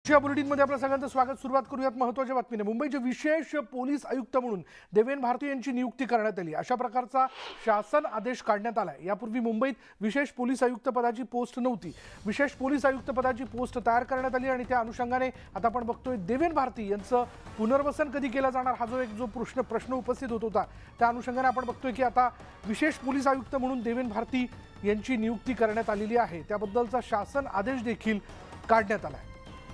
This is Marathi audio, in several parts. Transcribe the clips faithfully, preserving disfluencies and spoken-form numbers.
या बुलेटिनमध्ये आपल्या सगळ्यांचं स्वागत। सुरुवात करूयात महत्त्वाच्या बातमीने। मुंबईचे विशेष पोलीस आयुक्त म्हणून देवेन भारती यांची नियुक्ती करण्यात आली। अशा प्रकारचा शासन आदेश काढण्यात आलाय। यापूर्वी मुंबईत विशेष पोलीस आयुक्त पदाची पोस्ट नव्हती। विशेष पोलीस आयुक्त पदाची पोस्ट तयार करण्यात आली आणि त्या अनुषंगाने आता आपण बघतोय देवेन भारती यांचं पुनर्वसन कधी केलं जाणार हा जो एक जो प्रश्न प्रश्न उपस्थित होत होता, त्या अनुषंगाने आपण बघतोय की आता विशेष पोलीस आयुक्त म्हणून देवेन भारती यांची नियुक्ती करण्यात आलेली आहे। त्याबद्दलचा शासन आदेश देखील काढण्यात आलाय।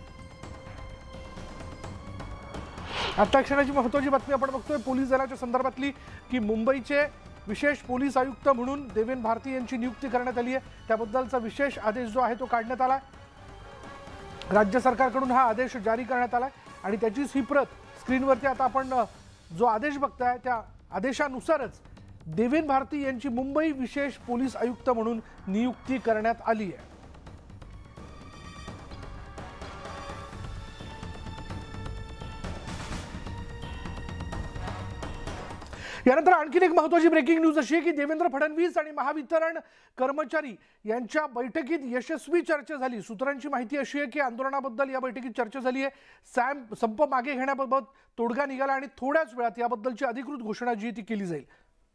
आता क्षणाची महत्त्वाची बातमी आपण बघतोय पोलीस दलाच्या संदर्भातली की मुंबईचे विशेष पोलीस आयुक्त म्हणून देवेन भारती यांची नियुक्ती करण्यात आली आहे। त्याबद्दलचा विशेष आदेश जो आहे तो काढण्यात आलाय। राज्य सरकारकडून हा आदेश जारी करण्यात आलाय आणि त्याचीच ही प्रत स्क्रीनवरती आता आपण जो आदेश बघताय त्या आदेशानुसारच देवेन भारती यांची मुंबई विशेष पोलीस आयुक्त म्हणून नियुक्ती करण्यात आली आहे। यानंतर आणखी एक महत्त्वाची ब्रेकिंग न्यूज अशी आहे की देवेंद्र फडणवीस आणि महावितरण कर्मचारी यांच्या बैठकीत यशस्वी चर्चा झाली। सूत्रांची माहिती अशी आहे की आंदोलनाबद्दल या बैठकीत चर्चा झाली आहे। सॅम संप मागे घेण्याबाबत तोडगा निघाला आणि थोड्याच वेळात याबद्दलची अधिकृत घोषणा जी ती केली जाईल।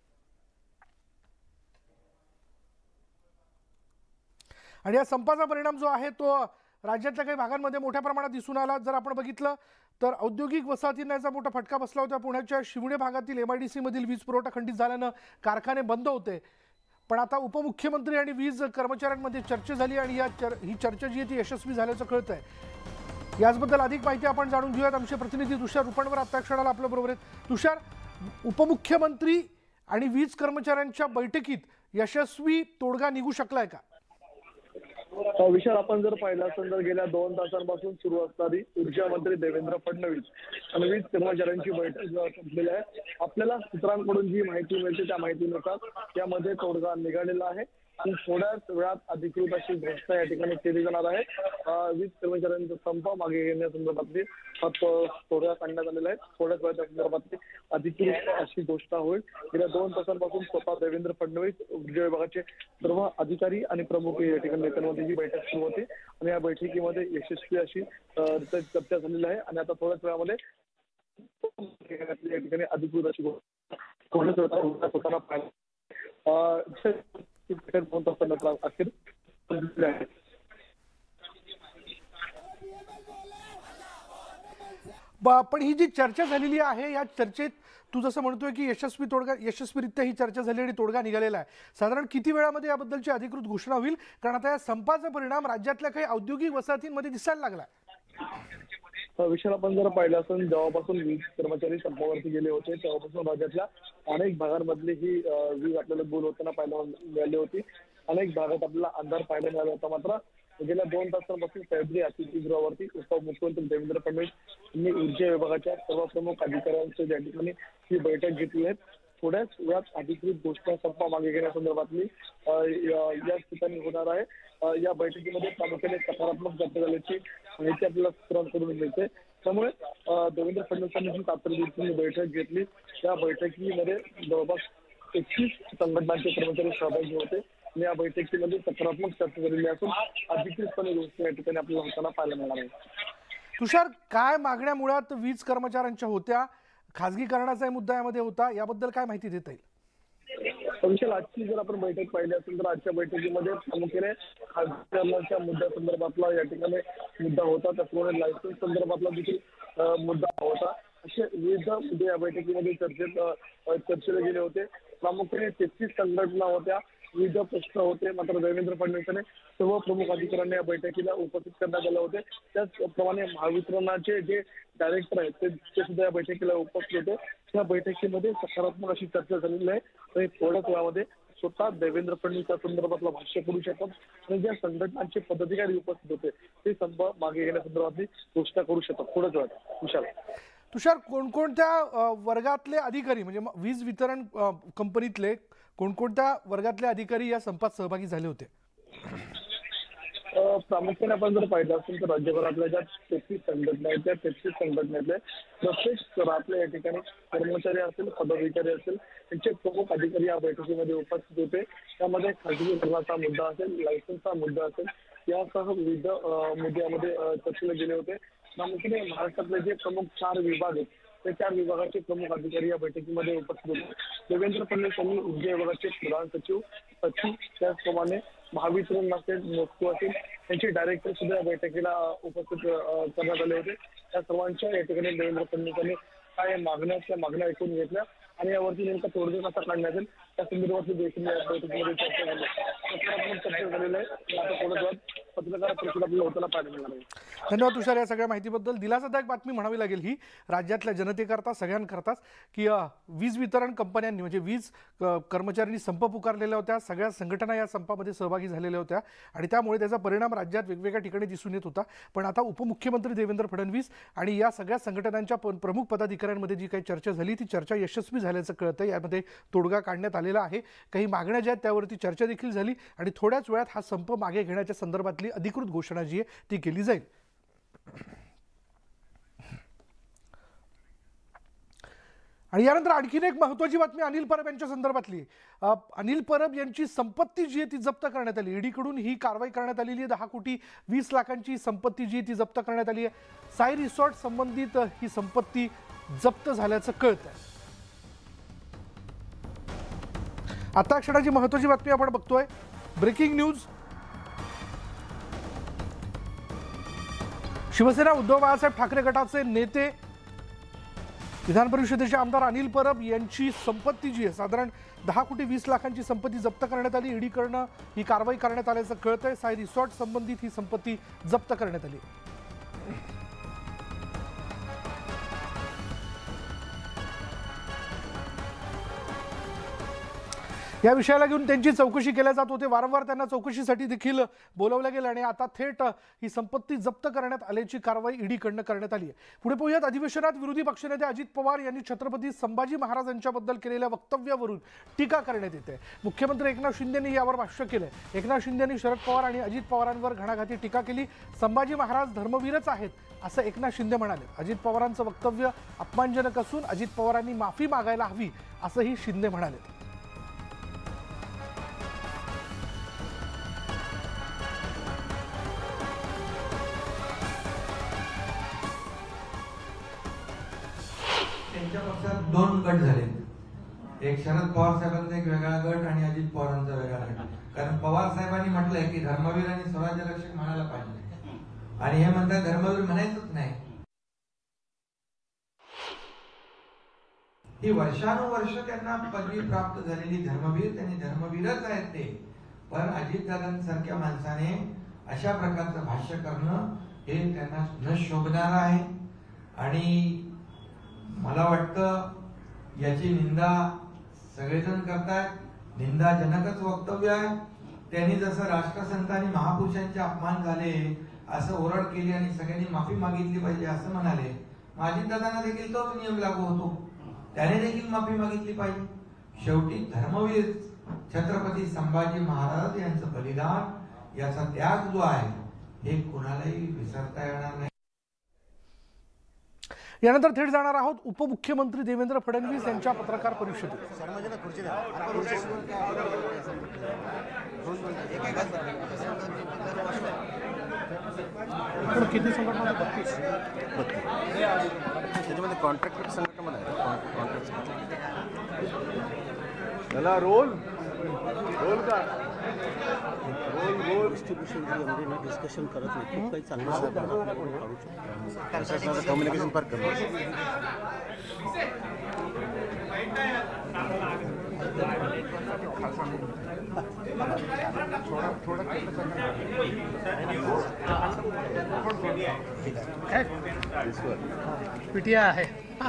आणि या संपाचा परिणाम जो आहे तो राज्यातल्या काही भागांमध्ये मोठ्या प्रमाणात दिसून आला। जर आपण बघितलं तर औद्योगिक वसाहतींना याचा मोठा फटका बसला होता। पुण्याच्या शिवणे भागातील एमआयडीसी मधील वीज पुरवठा खंडित झाल्यानं कारखाने बंद होते। पण आता उपमुख्यमंत्री आणि वीज कर्मचाऱ्यांमध्ये चर्चा झाली आणि या चर ही चर्चा जी आहे ती यशस्वी झाल्याचं कळतंय। याचबद्दल अधिक माहिती आपण जाणून घेऊयात। आमचे प्रतिनिधी तुषार रुपणवर आता क्षणाला आपल्या बरोबर आहेत। तुषार, उपमुख्यमंत्री आणि वीज कर्मचाऱ्यांच्या बैठकीत यशस्वी तोडगा निघू शकलाय का? विशाल, आपण जर पाहिलं असेल तर गेल्या दोन तासांपासून सुरू असणारी ऊर्जा मंत्री देवेंद्र फडणवीस आणि वीज कर्मचाऱ्यांची बैठक संपलेली आहे। आपल्याला सूत्रांकडून जी माहिती मिळते त्या माहितीनुसार यामध्ये तोडगा निघालेला आहे। थोड्याच वेळात अधिकृत अशी घोषणा या ठिकाणी केली जाणार आहे। वीज कर्मचाऱ्यांचा संप मागे घेण्यासंदर्भातली तोडगा काढण्यात आलेला आहे। थोड्याच वेळात त्या संदर्भातली अधिकृत अशी घोषणा होईल। गेल्या दोन तासांपासून स्वतः देवेंद्र फडणवीस ऊर्जा विभागाचे सर्व अधिकारी आणि प्रमुख या ठिकाणी नेत्यांमध्ये ही बैठक सुरू होती आणि या बैठकीमध्ये यशस्वी अशी चर्चा झालेली आहे आणि आता थोड्याच वेळामध्ये या ठिकाणी अधिकृत अशी घोषणा स्वतःला पाहिजे दोन तासांनंतर अखेर पण ही जी चर्चा झालेली आहे या चर्चेत तू जसं म्हणतोय की यशस्वी तोडगा यशस्वीरित्या ही चर्चा झाली आणि तोडगा निघालेला आहे। साधारण किती वेळामध्ये याबद्दलची अधिकृत घोषणा होईल? कारण आता या संपाचा परिणाम राज्यातल्या काही औद्योगिक वसाहतींमध्ये दिसायला लागला। विशाल, आपण जर पाहिलं असेल जेव्हापासून वीज कर्मचारी संपावरती गेले होते तेव्हापासून राज्यातल्या अनेक भागांमधली ही वीज आपल्याला गुल होताना पाहायला मिळाली होती। अनेक भागात आपल्याला अंधार पाहायला मिळाला होता। मात्र गेल्या दोन तासांपासून सह्याद्री अतिथीगृहावरती उपमुख्यमंत्री देवेंद्र फडणवीस यांनी ऊर्जा विभागाच्या सर्व प्रमुख अधिकाऱ्यांची या ठिकाणी ही बैठक घेतली आहे। थोड्याच वेळात अधिकृत घोषणा संप मागे घेण्यासंदर्भातली या ठिकाणी होणार आहे। या बैठकीमध्ये प्रामुख्याने सकारात्मक चर्चा झाल्याची माहिती आपल्याला सूत्रांकडून मिळते। त्यामुळे देवेंद्र फडणवीस यांनी ही तातडीची बैठक घेतली। या बैठकीमध्ये जवळपास एकतीस संघटनांचे कर्मचारी सहभागी होते आणि या बैठकीमध्ये सकारात्मक चर्चा झालेली असून अधिकृतपणे घोषणा या ठिकाणी आपल्याला होताना पाहायला मिळणार आहे। तुषार, काय मागण्या मुळात वीज कर्मचाऱ्यांच्या होत्या? खासगीकरणाचा मुद्दा यामध्ये होता, याबद्दल काय माहिती देता येईल? विशाल, आजची जर आपण बैठक पाहिली असेल तर आजच्या बैठकीमध्ये प्रामुख्याने खासगीकरणाच्या मुद्द्यासंदर्भातला या ठिकाणी मुद्दा होता। त्याचप्रमाणे लायसन्स संदर्भातला देखील मुद्दा होता। असे विविध मुद्दे या बैठकीमध्ये चर्चेत चर्चेला गेले होते। प्रामुख्याने तेहतीस संघटना होत्या, विविध प्रश्न होते। मात्र देवेंद्र फडणवीस सर्व प्रमुख अधिकाऱ्यांना या बैठकीला उपस्थित करण्यात आले होते। त्याचप्रमाणे महावितरणाचे जे डायरेक्टर आहेत ते सुद्धा या बैठकीला उपस्थित होते। या बैठकीमध्ये सकारात्मक अशी चर्चा झालेली आहे आणि थोड्याच वेळामध्ये स्वतः देवेंद्र फडणवीस या संदर्भातला भाष्य करू शकतात आणि ज्या संघटनांचे पदाधिकारी उपस्थित होते ते संप मागे घेण्यासंदर्भातली घोषणा करू शकतात थोड्याच वेळात। विशाल, तुषार, कोणकोणत्या वर्गातले अधिकारी म्हणजे वीज वितरण कंपनीतले कोणकोणत्या वर्गातले अधिकारी या संपात सहभागी झाले होते? प्रामुख्याने आपण जर पाहिलं असेल तर राज्यभरातल्या ज्या तेहतीस संघटना आहेत त्या तेहतीस संघटनेतले प्रत्येक स्तरातले या ठिकाणी कर्मचारी असेल, पदाधिकारी असेल, त्यांचे प्रमुख अधिकारी या बैठकीमध्ये उपस्थित होते। त्यामध्ये खासगीकरणाचा मुद्दा असेल, लायसन्सचा मुद्दा असेल, यासह विविध मुद्द्यामध्ये चर्चेला गेले होते. प्रामुख्याने महाराष्ट्रातले जे प्रमुख चार विभाग आहेत त्या चार विभागाचे प्रमुख अधिकारी या बैठकीमध्ये उपस्थित होते. देवेंद्र फडणवीस यांनी ऊर्जा विभागाचे प्रधान सचिव सचिव त्याचप्रमाणे महावितरण असेल, मोस्को असेल यांचे डायरेक्टर सुद्धा या बैठकीला उपस्थित करण्यात आले होते. त्या सर्वांच्या या ठिकाणी देवेंद्र फडणवीस यांनी काय मागण्या त्या मागण्या ऐकून घेतल्या आणि यावरती नेमका तोडगा कसा काढण्यात येईल त्या संदर्भातली देखील या बैठकीमध्ये चर्चा झाली. चर्चा झालेली आहे. आता थोड्या वेळात पत्रकार परिषद आपल्याला होताना पाहायला मिळणार आहे. धन्यवाद तुषार या सगळ्या माहितीबद्दल. दिलासादायक बातमी म्हणावी लागेल ही राज्यातल्या जनतेकरता सगळ्यांकरताच की वीज वितरण कंपन्यांनी म्हणजे वीज कर्मचाऱ्यांनी संप पुकारलेल्या होत्या. सगळ्या संघटना या संपामध्ये सहभागी झालेल्या होत्या आणि त्यामुळे त्याचा परिणाम राज्यात वेगवेगळ्या ठिकाणी दिसून येत होता. पण आता उपमुख्यमंत्री देवेंद्र फडणवीस आणि या सगळ्या संघटनांच्या प्रमुख पदाधिकाऱ्यांमध्ये जी काही चर्चा झाली ती चर्चा यशस्वी झाल्याचं कळतं. यामध्ये तोडगा काढण्यात आलेला आहे. काही मागण्या ज्या आहेत त्यावरती चर्चा देखील झाली आणि थोड्याच वेळात हा संप मागे घेण्याच्या संदर्भातली अधिकृत घोषणा जी आहे ती केली जाईल. आणि यानंतर आणखीन एक महत्त्वाची बातमी अनिल परब यांच्या संदर्भातली. अनिल परब यांची संपत्ती जी आहे ती जप्त करण्यात आली. ईडीकडून ही कारवाई करण्यात आलेली आहे. दहा कोटी वीस लाखांची संपत्ती जी आहे ती जप्त करण्यात आली आहे. साई रिसॉर्ट संबंधित ही संपत्ती जप्त झाल्याचं कळत आहे. आता क्षणाची महत्त्वाची बातमी आपण बघतोय. Breaking news. शिवसेना उद्धव बाळासाहेब ठाकरे गटाचे नेते विधान परिषदेचे आमदार अनिल परब यांची संपत्ती जी आहे साधारण दहा कोटी वीस लाखांची संपत्ती जप्त करण्यात आली. ईडीकडनं ही कारवाई करण्यात आल्याचं कळतंय. साई रिसॉर्ट संबंधित ही संपत्ती जप्त करण्यात आली. या विषयाला घेऊन त्यांची चौकशी केल्या जात होते. वारंवार त्यांना चौकशीसाठी देखील बोलवलं गेलं आणि आता थेट ही संपत्ती जप्त करण्यात आल्याची कारवाई ईडीकडनं करण्यात आली आहे. पुढे पाहूयात. अधिवेशनात विरोधी पक्षनेते अजित पवार यांनी छत्रपती संभाजी महाराजांच्याबद्दल केलेल्या वक्तव्यावरून टीका करण्यात येते. मुख्यमंत्री एकनाथ शिंदेंनी यावर भाष्य केलंय. एकनाथ शिंदेंनी शरद पवार आणि अजित पवारांवर घणाघाती टीका केली. संभाजी महाराज धर्मवीरच आहेत असं एकनाथ शिंदे म्हणाले. अजित पवारांचं वक्तव्य अपमानजनक असून अजित पवारांनी माफी मागायला हवी असंही शिंदे म्हणाले. त्यांच्या पक्षात दोन गट झाले. एक शरद पवार साहेबांचा एक वेगळा गट आणि अजित पवारांचा वेगळा गट. कारण पवार साहेबांनी म्हटलंय की धर्मवीर आणि स्वराज्य रक्षक म्हणायला पाहिजे आणि हे म्हणतात धर्मवीर म्हणायचंच नाही. ही वर्षानुवर्ष त्यांना पदवी प्राप्त झालेली धर्मवीर त्यांनी धर्मवीरच आहेत ते. पण अजितदादांसारख्या माणसाने अशा प्रकारचं भाष्य करणं हे त्यांना न शोभणार आहे आणि मला वाटतं याची निंदा सगळेजण करतात. निंदाजनकच वक्तव्य आहे. त्यांनी जसं राष्ट्रसंत आणि महापुरुषांचे अपमान झाले असं ओरड केली आणि सगळ्यांनी माफी मागितली पाहिजे असं म्हणाले. अजितदादांना देखील तोच नियम लागू होतो. त्याने देखील माफी मागितली पाहिजे. शेवटी धर्मवीर छत्रपती संभाजी महाराज यांचं बलिदान याचा त्याग जो आहे हे कुणालाही विसरता येणार नाही. यानंतर थेट जाणार आहोत उपमुख्यमंत्री देवेंद्र फडणवीस यांच्या पत्रकार परिषदेत. किती संघटना? बत्तीस त्याच्यामध्ये कॉन्ट्रॅक्ट संघटना चला रोल रोल का रोल रोल डिस्ट्रीब्युशन डिस्कशन करत नाही. खूप काही चांगलं काढू शकतो. कम्युनिकेशन फार कमी. पीटीआय आहे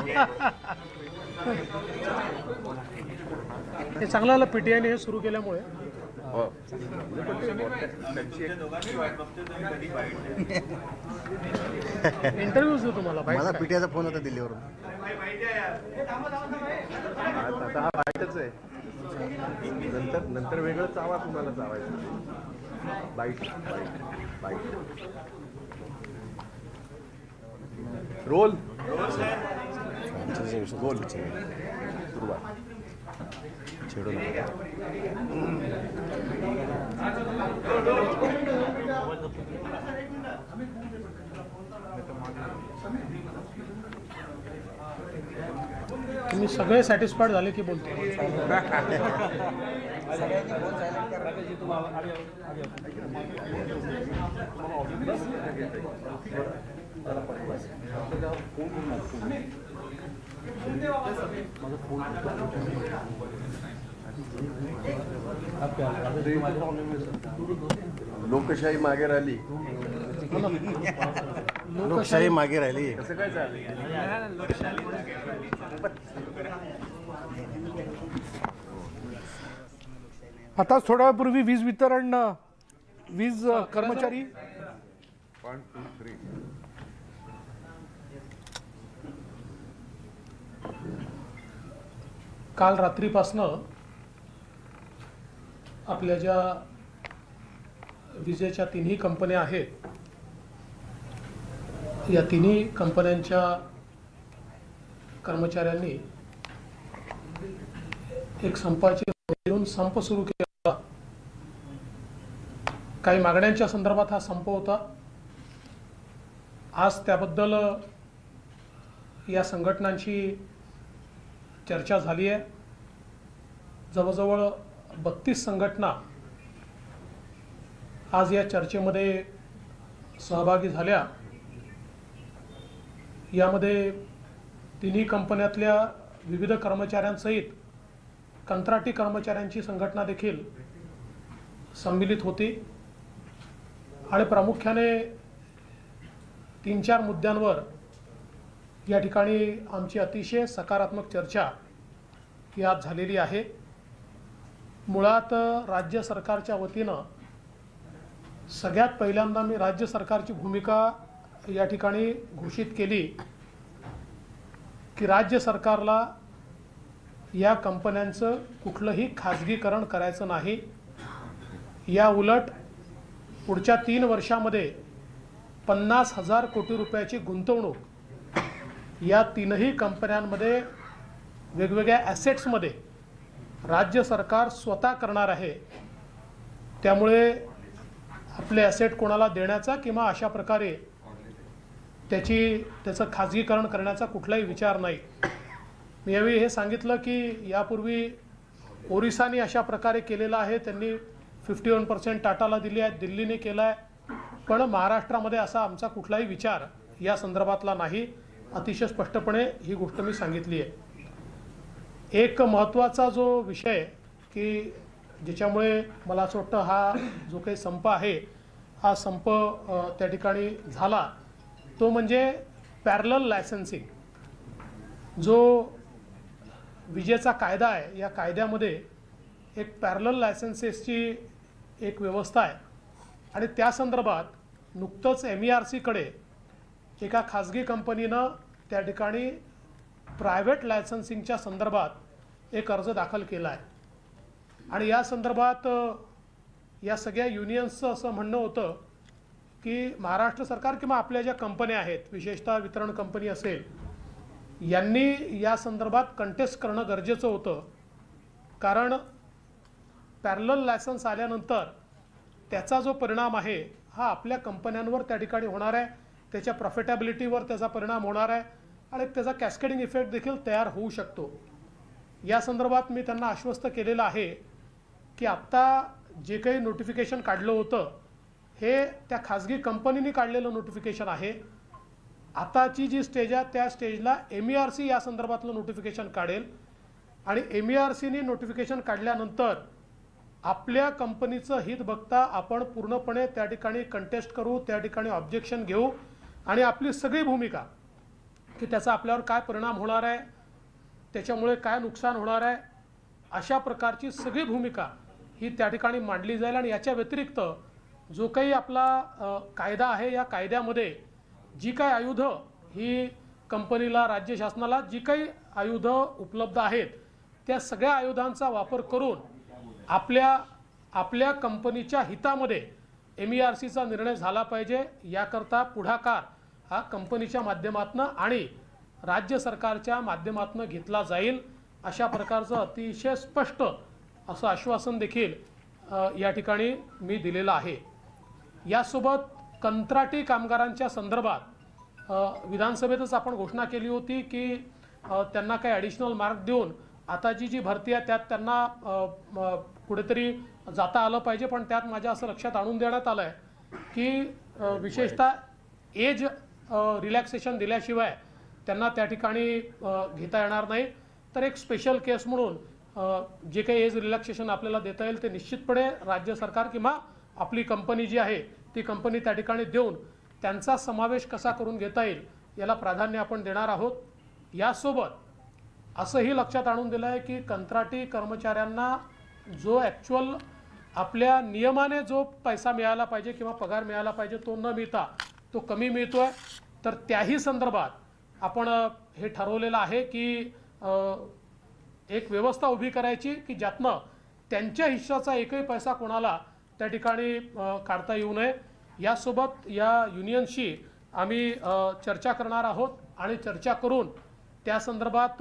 हे चांगलं आलं. पीटीआयने हे सुरू केल्यामुळे इंटरव्ह्यूज देतो तुम्हाला. मला पीटीआयचा फोन होता दिल्लीवरून. आता हा बाईटच आहे. नंतर नंतर वेगळं चावा तुम्हाला चावायचं. Bite bite bite roll roll सुरुवात. छेडू नका. तुम्ही सगळे सॅटिस्फाईड झाले की बोलतो. लोकशाही मागे राहिली. लोकशाही मागे राहिली. कसं काय झालं? आता थोड्या वेळापूर्वी वीज वितरण वीज कर्मचारी वन टू थ्री काल रात्रीपासनं आपल्या ज्या विजेच्या तिन्ही कंपन्या आहेत या तिन्ही कंपन्यांच्या कर्मचाऱ्यांनी एक संपाची घेऊन संप सुरू केला. काही मागण्यांच्या संदर्भात हा संप होता. आज त्याबद्दल या संघटनांची चर्चा झाली आहे. जवळजवळ बत्तीस संघटना आज या चर्चेमध्ये सहभागी झाल्या. यामध्ये तिन्ही कंपन्यातल्या विविध कर्मचाऱ्यांसहित कंत्राटी कर्मचाऱ्यांची संघटना देखील सम्मिलित होती आणि प्रामुख्याने तीन चार मुद्द्यांवर या ठिकाणी आमची अतिशय सकारात्मक चर्चा ही आज झालेली आहे. मुळात राज्य सरकारच्या वतीनं सगळ्यात पहिल्यांदा मी राज्य सरकारची भूमिका या ठिकाणी घोषित केली की राज्य सरकारला या कंपन्यांचं कुठलंही खाजगीकरण करायचं नाही. या उलट पुढच्या तीन वर्षामध्ये पन्नास हजार कोटी रुपयाची गुंतवणूक या तीनही कंपन्यांमध्ये वेगवेगळ्या ॲसेट्समध्ये राज्य सरकार स्वतः करणार आहे. त्यामुळे आपले ॲसेट कोणाला देण्याचा किंवा अशा प्रकारे त्याची त्याचं खाजगीकरण करण्याचा कुठलाही विचार नाही. मी यावेळी हे सांगितलं की यापूर्वी ओरिसाने अशा प्रकारे केलेलं आहे. त्यांनी फिफ्टी वन पर्सेंट टाटाला दिली आहे, दिल्लीने केला आहे. पण महाराष्ट्रामध्ये असा आमचा कुठलाही विचार या संदर्भातला नाही. अतिशय स्पष्टपणे ही गोष्ट मी सांगितली आहे. एक महत्त्वाचा जो विषय की ज्याच्यामुळे मला असं वाटतं हा जो काही संप आहे हा संप त्या ठिकाणी झाला तो म्हणजे पॅरलल लायसन्सिंग. जो विजेचा कायदा आहे या कायद्यामध्ये एक पॅरलल लायसन्सेसची एक व्यवस्था आहे आणि त्या संदर्भात नुकतंच एम ई आर सीकडे एका खाजगी कंपनीनं त्या ठिकाणी प्रायव्हेट लायसन्सिंगच्या संदर्भात एक अर्ज दाखल केला आहे. आणि या संदर्भात या सगळ्या युनियन्सचं असं म्हणणं होतं की महाराष्ट्र सरकार किंवा आपल्या ज्या कंपन्या आहेत विशेषतः वितरण कंपनी असेल यांनी या संदर्भात कंटेस्ट करणं गरजेचं होतं. कारण पॅरलल लायसन्स आल्यानंतर त्याचा जो परिणाम आहे हा आपल्या कंपन्यांवर त्या ठिकाणी होणार आहे. त्याच्या प्रॉफिटेबिलिटीवर त्याचा परिणाम होणार आहे आणि त्याचा कॅस्केडिंग इफेक्ट देखील तयार होऊ शकतो. या संदर्भात मी त्यांना आश्वस्त केलेलं आहे की आत्ता जे काही नोटिफिकेशन काढलं होतं हे त्या खाजगी कंपनीने काढलेलं नोटिफिकेशन आहे. आताची जी स्टेज आहे त्या स्टेजला एम ई आर सी या संदर्भातलं नोटिफिकेशन काढेल आणि एम ई आर सीने नोटिफिकेशन काढल्यानंतर आपल्या कंपनीचं हित बघता आपण पूर्णपणे त्या ठिकाणी कंटेस्ट करू, त्या ठिकाणी ऑब्जेक्शन घेऊ आणि आपली सगळी भूमिका की त्याचा आपल्यावर काय परिणाम होणार आहे, त्याच्यामुळे काय नुकसान होणार आहे, अशा प्रकारची सगळी भूमिका ही त्या ठिकाणी मांडली जाईल. आणि याच्या व्यतिरिक्त जो काही आपला कायदा आहे या कायद्यामध्ये जी काही आयुधं ही कंपनीला राज्य शासनाला जी काही आयुधं उपलब्ध आहेत त्या सगळ्या आयुधांचा वापर करून आपल्या आपल्या कंपनीच्या हितामध्ये एम ई आर सीचा निर्णय झाला पाहिजे. याकरता पुढाकार हा कंपनीच्या माध्यमातून आणि राज्य सरकारच्या माध्यमातून घेतला जाईल. अशा प्रकारचं अतिशय स्पष्ट असं आश्वासन देखील अ, या ठिकाणी मी दिलेलं आहे. यासोबत कंत्राटी कामगारांच्या संदर्भात अ, विधानसभेतच आपण घोषणा केली होती की अ, त्यांना काही ॲडिशनल मार्क देऊन आताची जी भरती आहे त्यात त्यांना अ, म, कुठेतरी जाता आलं पाहिजे. पण त्यात माझ्या असं लक्षात आणून देण्यात आलं आहे की अ, विशेषतः एज रिलॅक्सेशन दिल्याशिवाय त्यांना त्या ठिकाणी अ, घेता येणार नाही. तर एक स्पेशल केस म्हणून अ, जे काही एज रिलॅक्सेशन आपल्याला देता येईल ते निश्चितपणे राज्य सरकार किंवा आपली कंपनी जी आहे ती कंपनी त्या ठिकाणी देऊन त्यांचा समावेश कसा करून घेता येईल याला प्राधान्य आपण देणार आहोत. यासोबत असंही लक्षात आणून दिलं आहे की कंत्राटी कर्मचाऱ्यांना जो ॲक्च्युअल आपल्या नियमाने जो पैसा मिळाला पाहिजे किंवा पगार मिळाला पाहिजे तो न मिळता तो कमी मिळतो आहे. तर त्याही संदर्भात आपण हे ठरवलेलं आहे की एक व्यवस्था उभी करायची की ज्यातनं त्यांच्या हिश्शाचा एकही पैसा कोणाला त्या ठिकाणी काढता येऊ नये. यासोबत या युनियनशी आम्ही चर्चा करणार आहोत आणि चर्चा करून त्या संदर्भात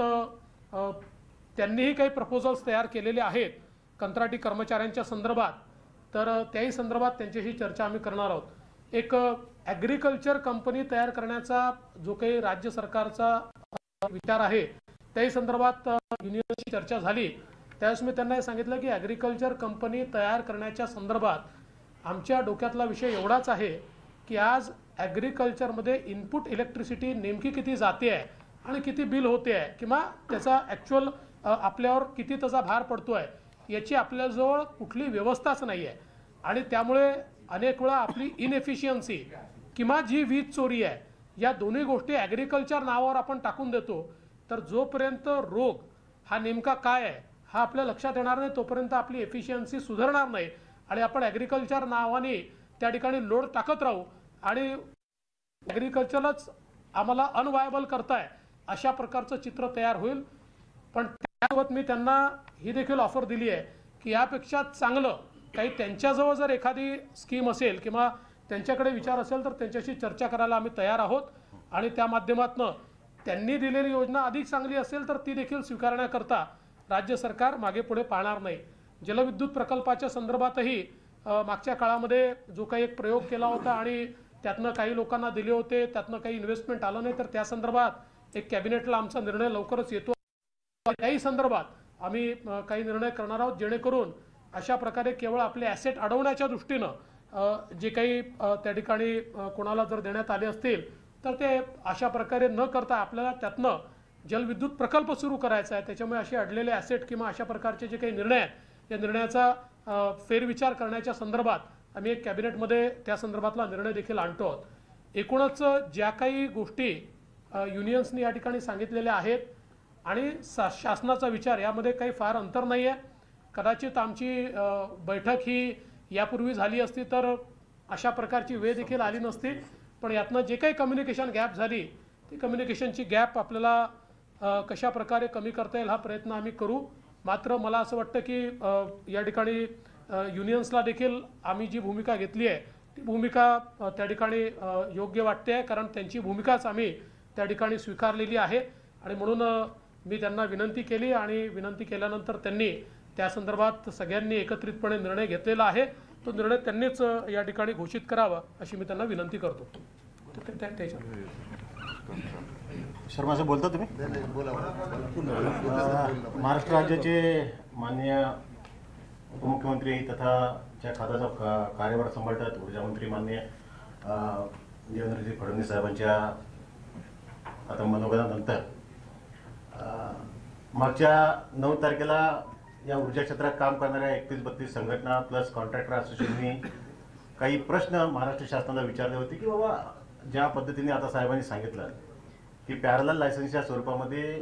त्यांनीही काही प्रपोजल्स तयार केलेले आहेत कंत्राटी कर्मचाऱ्यांच्या संदर्भात. तर त्याही संदर्भात त्यांच्याशी चर्चा आम्ही करणार आहोत. एक ॲग्रिकल्चर कंपनी तयार करण्याचा जो काही राज्य सरकारचा विचार आहे त्याही संदर्भात युनियनशी चर्चा झाली. त्यावेळेस मी त्यांना हे सांगितलं की ॲग्रिकल्चर कंपनी तयार करण्याच्या संदर्भात आमच्या डोक्यातला विषय एवढाच आहे की आज ॲग्रिकल्चरमध्ये इनपुट इलेक्ट्रिसिटी नेमकी किती जाते आहे आणि किती बिल होते आहे किंवा त्याचा ॲक्च्युअल आपल्यावर किती त्याचा भार पडतो आहे याची आपल्याजवळ कुठली व्यवस्थाच नाही आहे. आणि त्यामुळे अनेक वेळा आपली इनएफिशियन्सी किंवा जी वीज चोरी आहे या दोन्ही गोष्टी ॲग्रिकल्चर नावावर आपण टाकून देतो. तर जोपर्यंत रोग हा नेमका काय आहे हा आपल्या लक्षात येणार नाही तोपर्यंत आपली एफिशियन्सी सुधारणार नाही आणि आपण ॲग्रिकल्चर नावाने त्या ठिकाणी लोड टाकत राहू आणि ॲग्रिकल्चरलाच आम्हाला अनवायबल करताय अशा प्रकारचं चित्र तयार होईल. पण त्यासोबत मी त्यांना ही देखील ऑफर दिली आहे की यापेक्षा चांगलं काही त्यांच्याजवळ जर एखादी स्कीम असेल किंवा त्यांच्याकडे विचार असेल तर त्यांच्याशी चर्चा करायला आम्ही तयार आहोत. आणि त्या माध्यमातून त्यांनी दिलेली योजना अधिक चांगली असेल तर ती देखील स्वीकारण्याकरता राज्य सरकार मागे पुढे पाहणार नाही. जलविद्युत प्रकल्पाच्या संदर्भातही मागच्या काळामध्ये जो काही एक प्रयोग केला होता आणि त्यातनं काही लोकांना दिले होते त्यातनं काही इन्व्हेस्टमेंट आलं नाही तर त्या संदर्भात एक कॅबिनेटला आमचा निर्णय लवकरच येतो. त्याही संदर्भात आम्ही काही निर्णय करणार आहोत जेणेकरून अशा प्रकारे केवळ आपले ॲसेट अडवण्याच्या दृष्टीनं जे काही त्या ठिकाणी कोणाला जर देण्यात आले असतील तर ते अशा प्रकारे न करता आपल्याला त्यातनं जलविद्युत प्रकल्प सुरू करायचा आहे. त्याच्यामुळे असे अडलेले ॲसेट किंवा अशा प्रकारचे जे काही निर्णय आहेत या निर्णयाचा फेरविचार करण्याच्या संदर्भात आम्ही एक कॅबिनेटमध्ये त्या संदर्भातला निर्णय देखील आणतो आहोत. एकूणच ज्या काही गोष्टी युनियन्सनी या ठिकाणी सांगितलेल्या आहेत आणि शासनाचा विचार यामध्ये काही फार अंतर नाही आहे. कदाचित आमची बैठक ही यापूर्वी झाली असती तर अशा प्रकारची वेळ देखील आली नसती. पण यातनं जे काही कम्युनिकेशन गॅप झाली ती कम्युनिकेशनची गॅप आपल्याला कशा प्रकारे कमी करता येईल हा प्रयत्न आम्ही करू. मात्र मला असं वाटतं की या ठिकाणी युनियन्सला देखील आम्ही जी भूमिका घेतली आहे ती भूमिका त्या ठिकाणी योग्य वाटते आहे कारण त्यांची भूमिकाच आम्ही त्या ठिकाणी स्वीकारलेली आहे. आणि म्हणून मी त्यांना विनंती केली आणि विनंती केल्यानंतर त्यांनी त्या संदर्भात सगळ्यांनी एकत्रितपणे निर्णय घेतलेला आहे. तो निर्णय त्यांनीच या ठिकाणी घोषित करावा अशी मी त्यांना विनंती करतो. शर्मा साहेब बोलता तुम्ही? महाराष्ट्र राज्याचे माननीय उपमुख्यमंत्री तथा ज्या खात्याचा कार्यभार सांभाळतात ऊर्जा मंत्री माननीय देवेंद्रजी फडणवीस साहेबांच्या आता मनोगतानंतर मागच्या नऊ तारखेला या ऊर्जा क्षेत्रात काम करणाऱ्या एकतीस बत्तीस संघटना प्लस कॉन्ट्रॅक्टर असोसिएशननी काही प्रश्न महाराष्ट्र शासनाला विचारले होते की बाबा ज्या पद्धतीने आता साहेबांनी सांगितलं की पॅरलल लायसन्सच्या स्वरूपामध्ये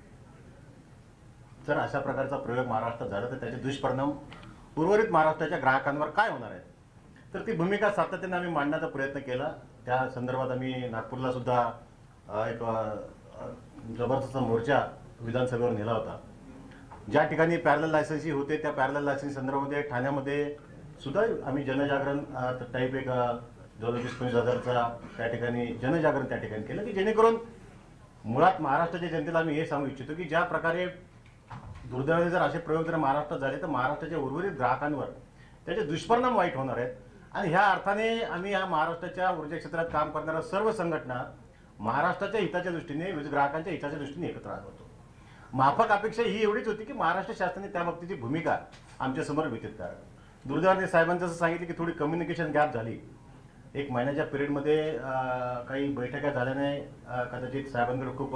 जर अशा प्रकारचा प्रयोग महाराष्ट्रात झाला तर त्याचे दुष्परिणाम उर्वरित महाराष्ट्राच्या ग्राहकांवर काय होणार आहेत. तर ती भूमिका सातत्याने आम्ही मांडण्याचा प्रयत्न केला. त्या संदर्भात आम्ही नागपूरला सुद्धा एक जबरदस्त मोर्चा विधानसभेवर नेला होता. ज्या ठिकाणी पॅरलल लायसन्सी होते त्या पॅरलल लायसन्स संदर्भामध्ये ठाण्यामध्ये सुद्धा आम्ही जनजागरण टाईप एक जवळ वीस पंचवीस हजारचा त्या ठिकाणी जनजागरण त्या ठिकाणी केलं की जेणेकरून मुळात महाराष्ट्राच्या जनतेला आम्ही हे सांगू इच्छितो की ज्या प्रकारे दुर्दैवाने जर असे प्रयोग जर महाराष्ट्रात झाले तर महाराष्ट्राच्या उर्वरित ग्राहकांवर त्याचे दुष्परिणाम वाईट होणार आहेत. आणि ह्या अर्थाने आम्ही या महाराष्ट्राच्या ऊर्जा क्षेत्रात काम करणाऱ्या सर्व संघटना महाराष्ट्राच्या हिताच्या दृष्टीने वीज ग्राहकांच्या हिताच्या दृष्टीने एकत्र राहत होतो. माफक अपेक्षा ही एवढीच होती की महाराष्ट्र शासनाने त्या बाबतीची भूमिका आमच्यासमोर व्यतीत करावी. दुर्दैवाने साहेबांचं असं सांगितलं की थोडी कम्युनिकेशन गॅप झाली. एक महिन्याच्या पिरियडमध्ये काही बैठका झाल्याने कदाचित साहेबांकडे खूप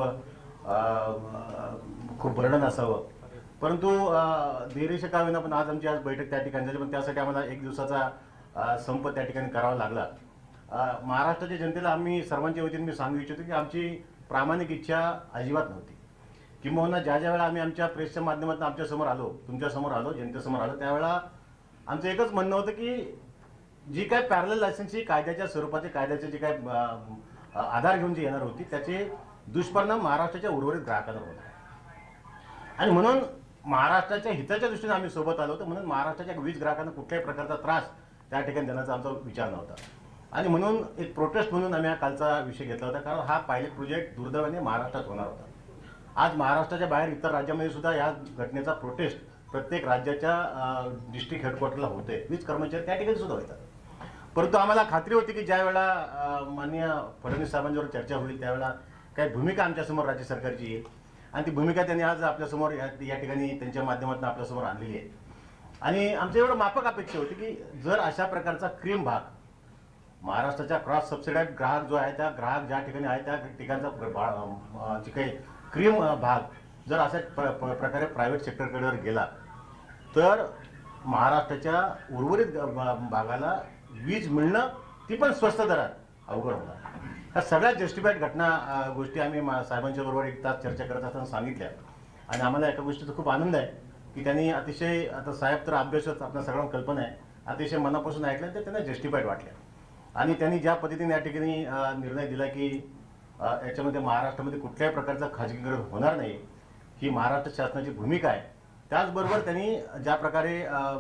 खूप बर्डन असावं, परंतु देरीचे का होईना पण आज आमची आज बैठक त्या ठिकाणी झाली. पण त्यासाठी आम्हाला एक दिवसाचा संप त्या ठिकाणी करावा लागला. महाराष्ट्राच्या जनतेला आम्ही सर्वांच्या वतीने मी सांगू इच्छितो की आमची प्रामाणिक इच्छा अजिबात नव्हती. किंबहुना ज्या ज्या वेळा आम्ही आमच्या प्रेसच्या माध्यमातून आमच्या समोर आलो, तुमच्या समोर आलो, जनतेसमोर आलो, त्यावेळेला आमचं एकच म्हणणं होतं की जी काय पॅरलल लायसन्सची कायद्याच्या स्वरूपाचे कायद्याचे जे काय आधार घेऊन जी येणार होती त्याचे दुष्परिणाम महाराष्ट्राच्या उर्वरित ग्राहकांवर होणार. आणि म्हणून महाराष्ट्राच्या हिताच्या दृष्टीने आम्ही सोबत आलो होतो. म्हणून महाराष्ट्राच्या वीज ग्राहकांना कुठल्याही प्रकारचा त्रास त्या ठिकाणी देण्याचा आमचा विचार नव्हता. आणि म्हणून एक प्रोटेस्ट म्हणून आम्ही हा कालचा विषय घेतला होता, कारण हा पायलट प्रोजेक्ट दुर्दैवाने महाराष्ट्रात होणार होता. आज महाराष्ट्राच्या बाहेर इतर राज्यामध्ये सुद्धा या घटनेचा प्रोटेस्ट प्रत्येक राज्याच्या डिस्ट्रिक्ट हेडक्वार्टरला होते. वीज कर्मचारी त्या ठिकाणी सुद्धा होतात. परंतु आम्हाला खात्री होती की ज्या वेळेला माननीय फडणवीस साहेबांच्यावर चर्चा होईल त्यावेळेला काही भूमिका आमच्यासमोर राज्य सरकारची येईल आणि ती भूमिका त्यांनी आज आपल्यासमोर या ठिकाणी त्यांच्या माध्यमातून आपल्यासमोर आणलेली आहे. आणि आमच्या एवढं माफक अपेक्षा होती की जर अशा प्रकारचा क्रीम भाग महाराष्ट्राच्या क्रॉस सबसिडाईड ग्राहक जो आहे त्या ग्राहक ज्या ठिकाणी आहे त्या ठिकाणचा जे काही क्रीम भाग जर अशा प्रकारे प्रायव्हेट सेक्टरकडे गेला तर महाराष्ट्राच्या उर्वरित भागाला वीज मिळणं ती पण स्वस्त दरात अवघड होणार. ह्या सगळ्यात जस्टिफाईड घटना गोष्टी आम्ही साहेबांच्या बरोबर एक तास चर्चा करत असताना सांगितल्या. आणि आम्हाला एका गोष्टीचा खूप आनंद आहे की त्यांनी अतिशय, आता साहेब तर अभ्यासच आपल्या सगळ्यांना कल्पना आहे, अतिशय मनापासून ऐकलं तर त्यांना जस्टिफाईड वाटल्या. आणि त्यांनी ज्या पद्धतीने या ठिकाणी निर्णय दिला की याच्यामध्ये महाराष्ट्रामध्ये कुठल्याही प्रकारचं खाजगीकरण होणार नाही ही महाराष्ट्र शासनाची भूमिका आहे. त्याचबरोबर त्यांनी ज्या प्रकारे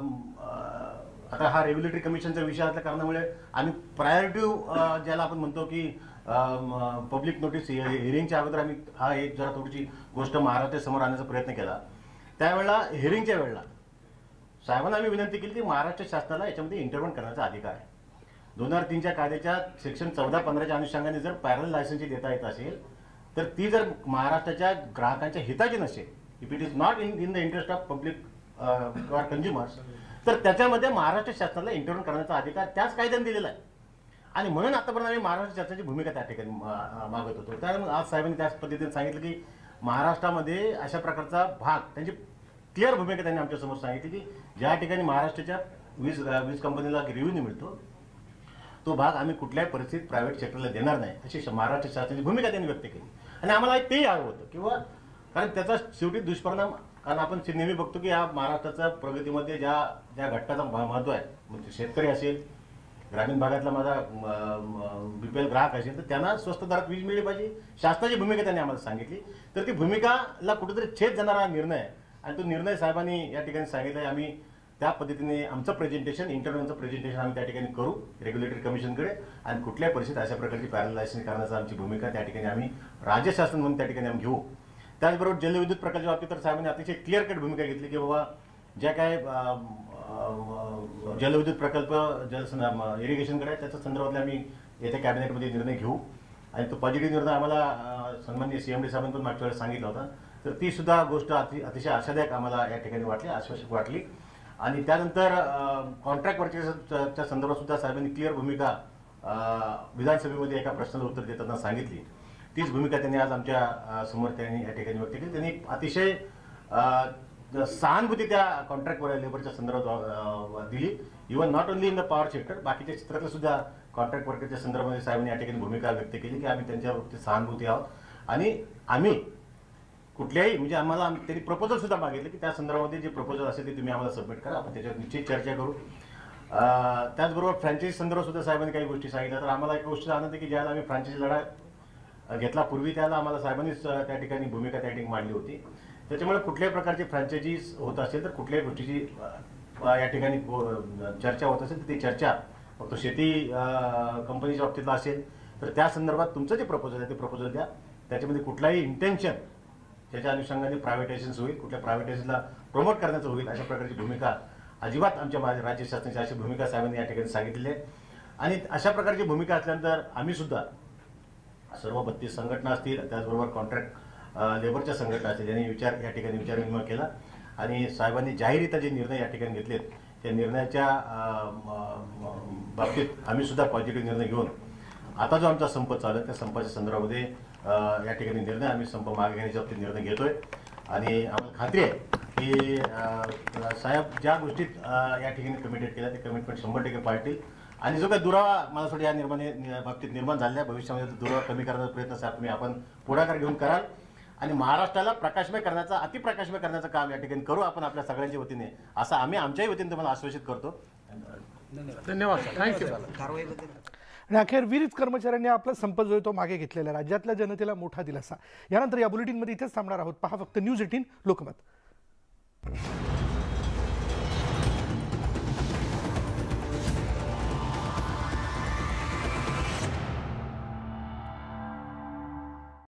आता हा रेग्युलेटरी कमिशनचा विषय असल्या कारणामुळे आम्ही प्रायोरिटिव्ह ज्याला आपण म्हणतो की पब्लिक नोटीस हिअरिंगच्या अगोदर आम्ही हा एक जरा थोडीशी गोष्ट महाराष्ट्रासमोर आणण्याचा प्रयत्न केला. त्यावेळेला हिअरिंगच्या वेळेला साहेबांना आम्ही विनंती केली की महाराष्ट्र शासनाला याच्यामध्ये इंटरव्हन करण्याचा अधिकार आहे. दोन हजार तीनच्या कायद्याच्या सेक्शन चौदा पंधराच्या अनुषंगाने जर पॅरलल लायसन्सची देता येत असेल तर ती जर महाराष्ट्राच्या ग्राहकांच्या हिताची नसेल, if it is not in in the interest of public किंवा कंझ्युमर्स, तर त्याच्यामध्ये महाराष्ट्र शासनाला इंटरव्हन करण्याचा अधिकार त्याच कायद्याने दिलेला आहे. आणि म्हणून आतापर्यंत आम्ही महाराष्ट्र शासनाची भूमिका त्या ठिकाणी मागत होतो. त्यामुळे आज साहेबांनी त्याच पद्धतीने सांगितलं की महाराष्ट्रामध्ये अशा प्रकारचा भाग, त्यांची क्लिअर भूमिका त्यांनी आमच्यासमोर सांगितली की ज्या ठिकाणी महाराष्ट्राच्या वीज वीज कंपनीला रेव्हेन्यू मिळतो तो भाग आम्ही कुठल्याही परिस्थितीत प्रायव्हेट सेक्टरला देणार नाही अशी महाराष्ट्र शासनाची भूमिका त्यांनी व्यक्त केली. आणि आम्हाला तेही हवं होतं किंवा कारण त्याचा शेवटी दुष्परिणाम, कारण आपण नेहमी बघतो की या महाराष्ट्राच्या प्रगतीमध्ये ज्या ज्या घटकाचा महत्व आहे, म्हणजे शेतकरी असेल, ग्रामीण भागातला माझा बीपीएल ग्राहक असेल तर त्यांना स्वस्त दरात वीज मिळली पाहिजे. शासनाची भूमिका त्यांनी आम्हाला सांगितली. तर ती भूमिकाला कुठेतरी छेद जाणारा निर्णय आहे आणि तो निर्णय साहेबांनी या ठिकाणी सांगितला आहे. आम्ही त्या पद्धतीने आमचं प्रेझेंटेशन, इंटरव्ह्यूचं प्रेझेंटेशन आम्ही त्या ठिकाणी करू रेग्युलेटरी कमिशनकडे आणि कुठल्याही परिस्थितीत अशा प्रकारची पॅरलल लायसन्स करण्याचा आमची भूमिका त्या ठिकाणी आम्ही राज्य शासन म्हणून त्या ठिकाणी आम्ही घेऊ. त्याचबरोबर जलविद्युत प्रकल्पाच्या बाबतीत तर साहेबांनी अतिशय क्लिअर कट भूमिका घेतली की बाबा ज्या काय जलविद्युत प्रकल्प जल इरिगेशनकडे आहे त्याच्या संदर्भातले आम्ही येत्या कॅबिनेटमध्ये निर्णय घेऊ. आणि तो पॉझिटिव्ह निर्णय आम्हाला सन्माननीय सीएमडी साहेबांनी पण मागच्या वेळेस सांगितला होता. तर ती सुद्धा गोष्ट अति अतिशय आशादायक आम्हाला या ठिकाणी वाटली, आश्वासक वाटली. आणि त्यानंतर कॉन्ट्रॅक्ट परचेसच्या संदर्भात सुद्धा साहेबांनी क्लिअर भूमिका विधानसभेमध्ये एका प्रश्नाला उत्तर देताना सांगितली. तीच भूमिका त्यांनी आज आमच्या समोर त्यांनी या ठिकाणी व्यक्त केली. त्यांनी अतिशय सहानुभूती त्या कॉन्ट्रॅक्ट लेबरच्या संदर्भात दिली. Even not only in the power sector, बाकीच्या क्षेत्रातल्या सुद्धा कॉन्ट्रॅक्ट वर्करच्या संदर्भामध्ये साहेबांनी या ठिकाणी भूमिका व्यक्त केली की आम्ही त्यांच्या बाबतीत सहानुभूती आहोत. आणि आम्ही कुठल्याही म्हणजे आम्हाला त्यांनी प्रपोजल सुद्धा मागितले की त्या संदर्भामध्ये जे प्रपोजल असेल ते तुम्ही आम्हाला सबमिट करा, आपण त्याच्यावर निश्चित चर्चा करू. त्याचबरोबर फ्रँचायझी संदर्भात सुद्धा साहेबांनी काही गोष्टी सांगितल्या. तर आम्हाला एक गोष्ट आनंद आहे की ज्याला आम्ही फ्रँचायझी लढा घेतला पूर्वी त्याला आम्हाला साहेबांनीच त्या ठिकाणी भूमिका त्या ठिकाणी मांडली होती. त्याच्यामुळे कुठल्याही प्रकारची फ्रँचायझीज होत असेल तर कुठल्याही गोष्टीची या ठिकाणी चर्चा होत असेल तर ती चर्चा फक्त शेती कंपनीच्या बाबतीतला असेल तर त्या संदर्भात तुमचं जे प्रपोजल आहे ते प्रपोजल द्या. त्याच्यामध्ये कुठलाही इंटेन्शन त्याच्या अनुषंगाने प्रायव्हेटायझेशन होईल, कुठल्या प्रायव्हेटायझेशनला प्रमोट करण्याचं होईल, अशा प्रकारची भूमिका अजिबात आमच्या मा- राज्य शासनाची अशी भूमिका साहेबांनी या ठिकाणी सांगितलेली आहे. आणि अशा प्रकारची भूमिका असल्यानंतर आम्ही सुद्धा सर्व बत्तीस संघटना असतील, त्याचबरोबर कॉन्ट्रॅक्ट लेबरच्या संघटना असतील, यांनी विचार या ठिकाणी विचारविनिमय केला आणि साहेबांनी जाहीररित्या जे निर्णय या ठिकाणी घेतलेत त्या निर्णयाच्या अ, म- म- बाबतीत आम्ही सुद्धा पॉझिटिव्ह निर्णय घेऊन आता जो आमचा संप चालू आहे त्या संपाच्या संदर्भामध्ये अ, या ठिकाणी निर्णय आम्ही संप मागे घेण्याच्या बाबतीत निर्णय घेतोय आणि आम्हाला खात्री आहे की अ, साहेब ज्या गोष्टीत अ, या ठिकाणी कमिटेड केल्या ते कमिटमेंट शंभर टक्के पाळतील आणि जो काही दुरावा मला थोडी या निर्माण बाबतीत निर्माण झालेल्या भविष्यामध्ये तो दुरावा कमी करण्याचा प्रयत्न साहेब तुम्ही आपण पुढाकार घेऊन कराल आणि महाराष्ट्राला प्रकाशमय करण्याचा अतिप्रकाशमय करण्याचं काम या ठिकाणी करू आपण आपल्या सगळ्यांच्या वतीने, असं आम्ही आमच्याही वतीने तुम्हाला आश्वासित करतो. धन्यवाद थँक्यू. आणि अखेर वीज कर्मचाऱ्यांनी आपला संप जो आहे तो मागे घेतलेला आहे. राज्यातल्या जनतेला मोठा दिलासा. यानंतर या बुलेटिनमध्ये इथेच थांबणार आहोत. पहा फक्त न्यूज एटीन लोकमत.